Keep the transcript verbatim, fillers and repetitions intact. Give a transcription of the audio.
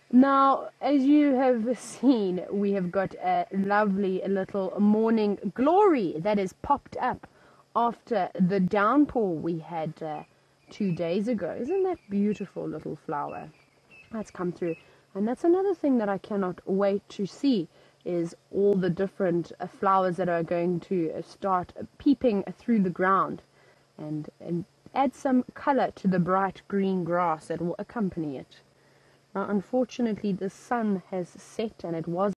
Now, as you have seen, we have got a lovely little morning glory that has popped up after the downpour we had uh, two days ago. Isn't that beautiful little flower that's come through? And that's another thing that I cannot wait to see, is all the different uh, flowers that are going to uh, start peeping through the ground and, and add some color to the bright green grass that will accompany it. Now, unfortunately, the sun has set and it was